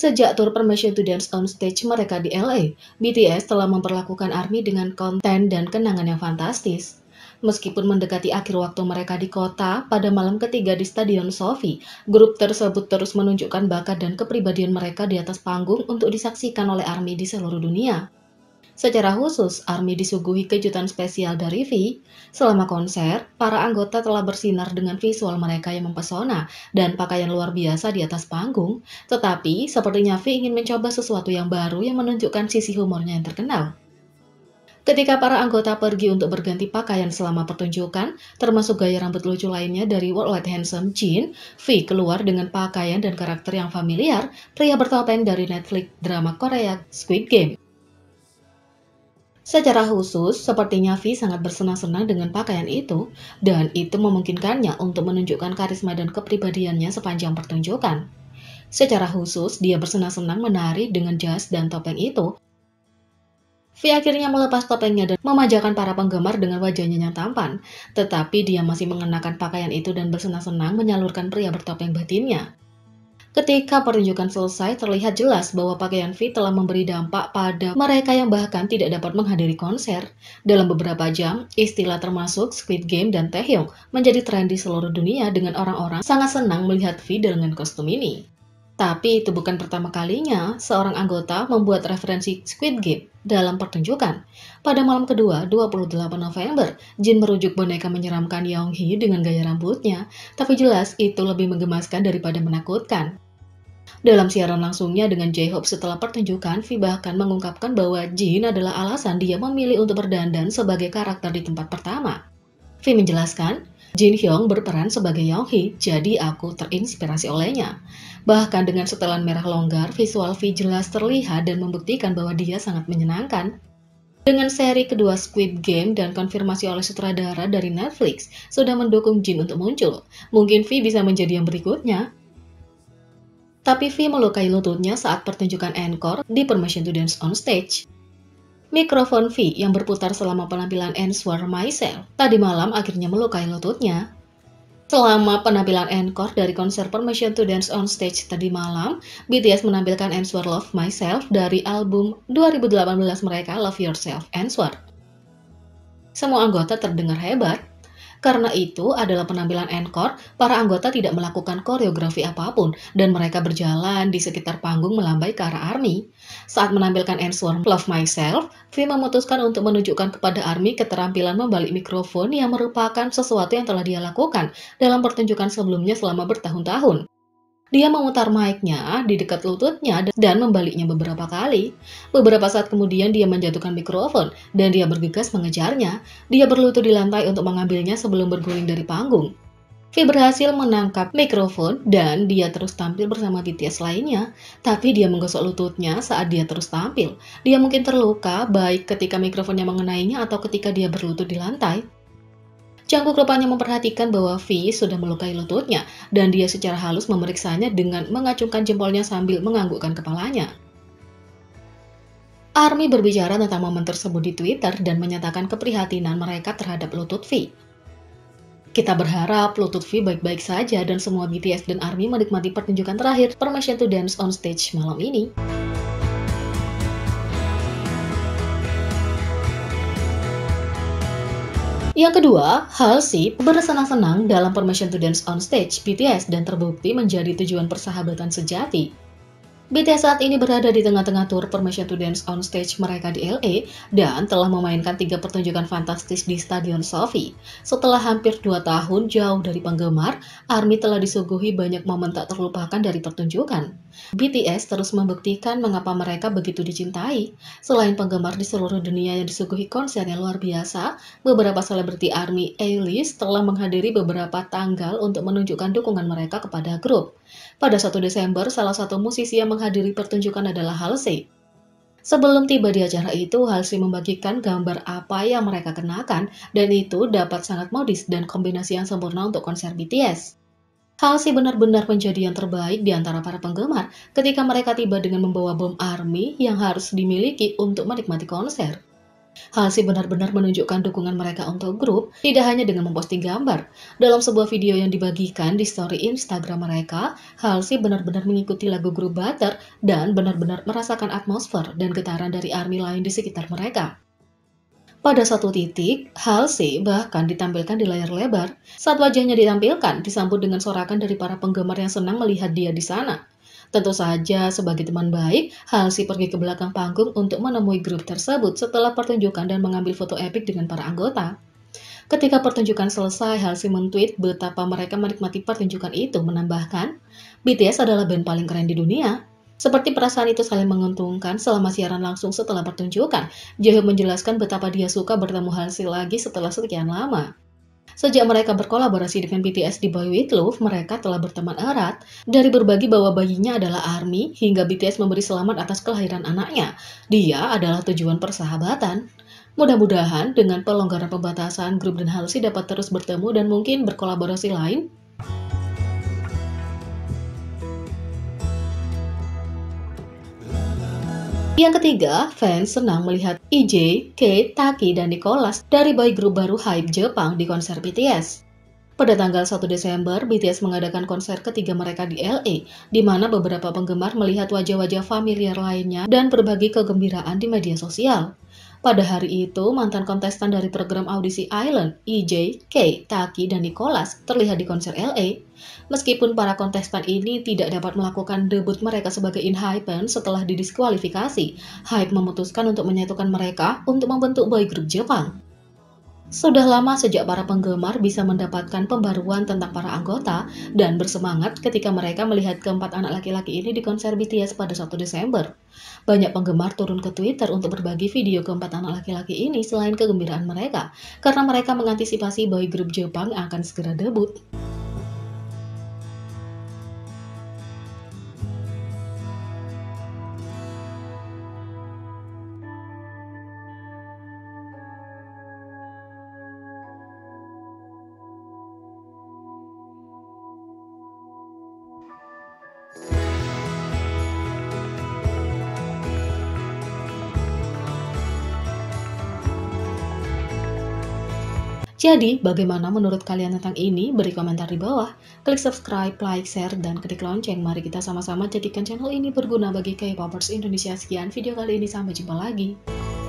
Sejak tur Permission to Dance on Stage mereka di LA, BTS telah memperlakukan ARMY dengan konten dan kenangan yang fantastis. Meskipun mendekati akhir waktu mereka di kota, pada malam ketiga di Stadion SoFi, grup tersebut terus menunjukkan bakat dan kepribadian mereka di atas panggung untuk disaksikan oleh ARMY di seluruh dunia. Secara khusus, ARMY disuguhi kejutan spesial dari V. Selama konser, para anggota telah bersinar dengan visual mereka yang mempesona dan pakaian luar biasa di atas panggung, tetapi sepertinya V ingin mencoba sesuatu yang baru yang menunjukkan sisi humornya yang terkenal. Ketika para anggota pergi untuk berganti pakaian selama pertunjukan, termasuk gaya rambut lucu lainnya dari Worldwide Handsome Jin, V keluar dengan pakaian dan karakter yang familiar, pria bertopeng dari Netflix drama Korea Squid Game. Secara khusus, sepertinya V sangat bersenang-senang dengan pakaian itu, dan itu memungkinkannya untuk menunjukkan karisma dan kepribadiannya sepanjang pertunjukan. Secara khusus, dia bersenang-senang menari dengan jas dan topeng itu. V akhirnya melepas topengnya dan memanjakan para penggemar dengan wajahnya yang tampan, tetapi dia masih mengenakan pakaian itu dan bersenang-senang menyalurkan pria bertopeng batinnya. Ketika pertunjukan selesai, terlihat jelas bahwa pakaian V telah memberi dampak pada mereka yang bahkan tidak dapat menghadiri konser. Dalam beberapa jam, istilah termasuk Squid Game dan Taehyung menjadi tren di seluruh dunia dengan orang-orang sangat senang melihat V dengan kostum ini. Tapi itu bukan pertama kalinya seorang anggota membuat referensi Squid Game dalam pertunjukan. Pada malam kedua, 28 November, Jin merujuk boneka menyeramkan Yoonhee dengan gaya rambutnya, tapi jelas itu lebih menggemaskan daripada menakutkan. Dalam siaran langsungnya dengan J-Hope setelah pertunjukan, V bahkan mengungkapkan bahwa Jin adalah alasan dia memilih untuk berdandan sebagai karakter di tempat pertama. V menjelaskan, Jin Hyung berperan sebagai Yoonhee, jadi aku terinspirasi olehnya. Bahkan dengan setelan merah longgar, visual V jelas terlihat dan membuktikan bahwa dia sangat menyenangkan. Dengan seri kedua Squid Game dan konfirmasi oleh sutradara dari Netflix sudah mendukung Jin untuk muncul, mungkin V bisa menjadi yang berikutnya. Tapi V melukai lututnya saat pertunjukan encore di Permission to Dance on Stage. Mikrofon V yang berputar selama penampilan Answer Myself tadi malam akhirnya melukai lututnya. Selama penampilan encore dari konser Permission to Dance on Stage tadi malam, BTS menampilkan Answer Love Myself dari album 2018 mereka Love Yourself Answer. Semua anggota terdengar hebat. Karena itu adalah penampilan encore, para anggota tidak melakukan koreografi apapun dan mereka berjalan di sekitar panggung melambai ke arah ARMY. Saat menampilkan Answer Love Myself, V memutuskan untuk menunjukkan kepada ARMY keterampilan membalik mikrofon yang merupakan sesuatu yang telah dia lakukan dalam pertunjukan sebelumnya selama bertahun-tahun. Dia memutar mic-nya di dekat lututnya dan membaliknya beberapa kali. Beberapa saat kemudian dia menjatuhkan mikrofon dan dia bergegas mengejarnya. Dia berlutut di lantai untuk mengambilnya sebelum berguling dari panggung. V berhasil menangkap mikrofon dan dia terus tampil bersama BTS lainnya. Tapi dia menggosok lututnya saat dia terus tampil. Dia mungkin terluka baik ketika mikrofonnya mengenainya atau ketika dia berlutut di lantai. Jungkook rupanya memperhatikan bahwa V sudah melukai lututnya dan dia secara halus memeriksanya dengan mengacungkan jempolnya sambil menganggukkan kepalanya. ARMY berbicara tentang momen tersebut di Twitter dan menyatakan keprihatinan mereka terhadap lutut V. Kita berharap lutut V baik-baik saja dan semua BTS dan ARMY menikmati pertunjukan terakhir Permission to Dance on Stage malam ini. Yang kedua, Halsey bersenang-senang dalam Permission to Dance on Stage BTS dan terbukti menjadi tujuan persahabatan sejati. BTS saat ini berada di tengah-tengah tur Permission to Dance on Stage mereka di LA dan telah memainkan 3 pertunjukan fantastis di Stadion SoFi. Setelah hampir 2 tahun jauh dari penggemar, ARMY telah disuguhi banyak momen tak terlupakan dari pertunjukan. BTS terus membuktikan mengapa mereka begitu dicintai. Selain penggemar di seluruh dunia yang disuguhi konser yang luar biasa, beberapa selebriti ARMY A-list telah menghadiri beberapa tanggal untuk menunjukkan dukungan mereka kepada grup. Pada 1 Desember, salah satu musisi yang menghadiri pertunjukan adalah Halsey. Sebelum tiba di acara itu, Halsey membagikan gambar apa yang mereka kenakan, dan itu dapat sangat modis dan kombinasi yang sempurna untuk konser BTS. Halsey benar-benar menjadi yang terbaik di antara para penggemar ketika mereka tiba dengan membawa bom ARMY yang harus dimiliki untuk menikmati konser. Halsey benar-benar menunjukkan dukungan mereka untuk grup, tidak hanya dengan memposting gambar. Dalam sebuah video yang dibagikan di story Instagram mereka, Halsey benar-benar mengikuti lagu grup Butter dan benar-benar merasakan atmosfer dan getaran dari ARMY lain di sekitar mereka. Pada satu titik, Halsey bahkan ditampilkan di layar lebar. Saat wajahnya ditampilkan, disambut dengan sorakan dari para penggemar yang senang melihat dia di sana. Tentu saja, sebagai teman baik, Halsey pergi ke belakang panggung untuk menemui grup tersebut setelah pertunjukan dan mengambil foto epik dengan para anggota. Ketika pertunjukan selesai, Halsey men-tweet betapa mereka menikmati pertunjukan itu, menambahkan, BTS adalah band paling keren di dunia. Seperti perasaan itu saling menguntungkan selama siaran langsung setelah pertunjukan, Jaehyun menjelaskan betapa dia suka bertemu Halsey lagi setelah sekian lama. Sejak mereka berkolaborasi dengan BTS di Boy With Luv, mereka telah berteman erat. Dari berbagi bahwa bayinya adalah ARMY, hingga BTS memberi selamat atas kelahiran anaknya. Dia adalah tujuan persahabatan. Mudah-mudahan dengan pelonggaran pembatasan, grup dan Halsey dapat terus bertemu dan mungkin berkolaborasi lain. Yang ketiga, fans senang melihat EJ, Kate, Taki, dan Nicholas dari boy group baru HYBE Jepang di konser BTS. Pada tanggal 1 Desember, BTS mengadakan konser ketiga mereka di LA, di mana beberapa penggemar melihat wajah-wajah familiar lainnya dan berbagi kegembiraan di media sosial. Pada hari itu, mantan kontestan dari program audisi Island, EJ, Kate, Taki, dan Nicholas terlihat di konser LA. Meskipun para kontestan ini tidak dapat melakukan debut mereka sebagai ENHYPEN setelah didiskualifikasi, HYBE memutuskan untuk menyatukan mereka untuk membentuk boy group Jepang. Sudah lama sejak para penggemar bisa mendapatkan pembaruan tentang para anggota dan bersemangat ketika mereka melihat keempat anak laki-laki ini di konser BTS pada 1 Desember. Banyak penggemar turun ke Twitter untuk berbagi video keempat anak laki-laki ini selain kegembiraan mereka, karena mereka mengantisipasi boy group Jepang akan segera debut. Jadi, bagaimana menurut kalian tentang ini? Beri komentar di bawah. Klik subscribe, like, share, dan klik lonceng. Mari kita sama-sama jadikan channel ini berguna bagi K-popers Indonesia. Sekian video kali ini, sampai jumpa lagi.